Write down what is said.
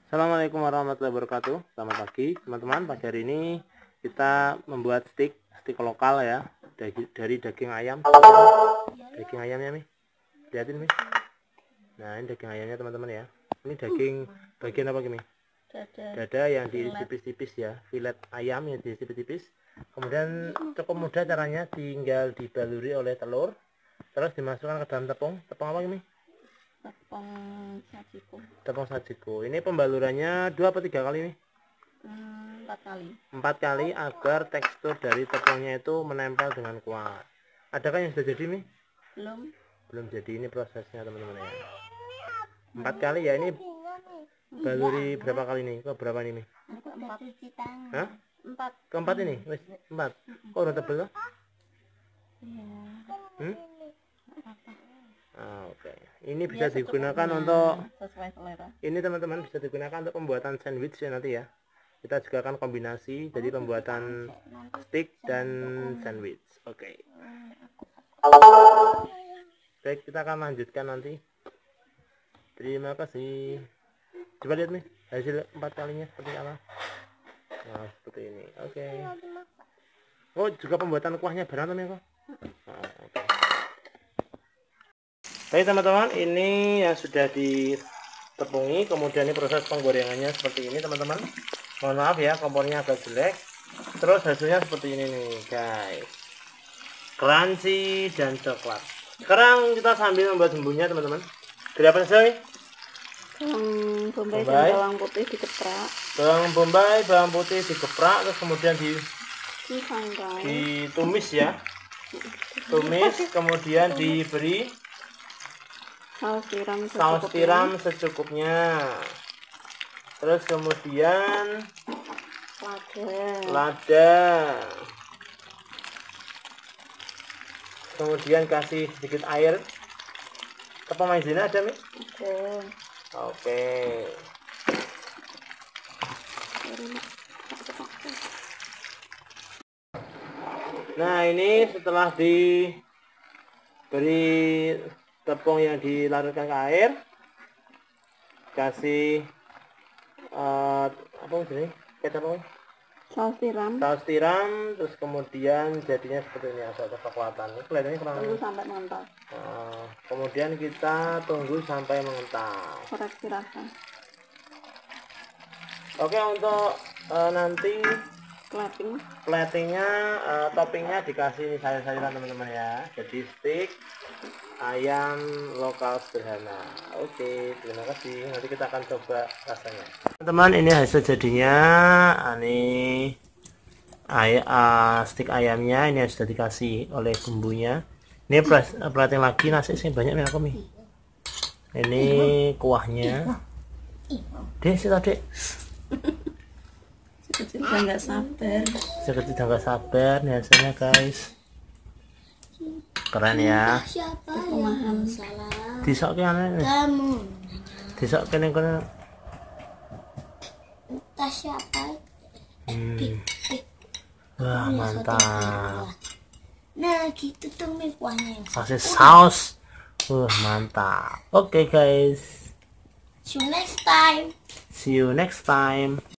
Assalamualaikum warahmatullahi wabarakatuh. Selamat pagi teman-teman. Pagi hari ini kita membuat stik lokal ya, dari daging ayam. Daging ayamnya Mi, lihatin Mi. Nah ini daging ayamnya teman-teman ya. Ini daging bagian apa Mi? Dada yang diiris tipis-tipis ya, filet ayam yang diiris tipis-tipis. Kemudian cukup mudah caranya, tinggal dibaluri oleh telur, terus dimasukkan ke dalam tepung apa Mi? Tepung sajiku. Ini pembalurannya 2 atau 3 kali nih? 4 kali. 4 kali agar tekstur dari tepungnya itu menempel dengan kuat. Adakah yang sudah jadi nih? Belum jadi. Ini prosesnya teman-teman ya. 4 kali ya. Ini baluri berapa kali nih? Kok berapa nih? 4. Hah? 4. Keempat ini? Wis 4. Kok udah tebel loh? Oke. Ini bisa digunakan untuk sesuai selera. Ini teman-teman bisa digunakan untuk pembuatan sandwich ya nanti ya. Kita juga akan kombinasi jadi pembuatan steak dan sandwich. Oke. Baik, kita akan lanjutkan nanti. Terima kasih. Coba lihat nih hasil 4 kalinya seperti apa. Nah seperti ini. Oke. Oh juga pembuatan kuahnya berantem ya kok. Oke. Baik teman-teman, ini yang sudah ditepungi, kemudian ini proses penggorengannya seperti ini teman-teman. Mohon maaf ya, kompornya agak jelek. Terus hasilnya seperti ini nih guys, crunchy dan coklat. Sekarang kita sambil membuat bumbunya teman-teman. Dari apa saja nih? Bawang bombay dan bawang putih digeprak. Bawang bombay, bawang putih digeprak, terus kemudian ditumis ya. Tumis, kemudian diberi saus tiram secukupnya. Terus kemudian lada. Kemudian kasih sedikit air. Apa maizena ada Mi? Oke. Nah ini setelah diberi tepung yang dilarutkan ke air, kasih apa ini? Kecap apa? Saus tiram, terus kemudian jadinya seperti ini, agak kecoklatan. Ini kelihatannya kurang. Tunggu sampai mengental. Kemudian kita tunggu sampai mengental. Koreksi rasa. Oke, untuk nanti platingnya, toppingnya dikasih sayur-sayuran teman-teman ya. Jadi steak ayam lokal sederhana. Oke, terima kasih. Nanti kita akan coba rasanya. Teman-teman, ini hasil jadinya. Ini steak ayamnya ini sudah dikasih oleh bumbunya. Ini plating lagi, nasi sih banyak nih aku Mi. Ini kuahnya. Dek, sih tadi. Sekecil udah nggak sabar. Nih hasilnya guys. Keren ya. Disok aneh. Kamu. Disok kene kono. Entah siapa. Wah, mantap. Nah, gitu tuh Mi kuahnya. Kasih saus. Mantap. Oke guys. See you next time. See you next time.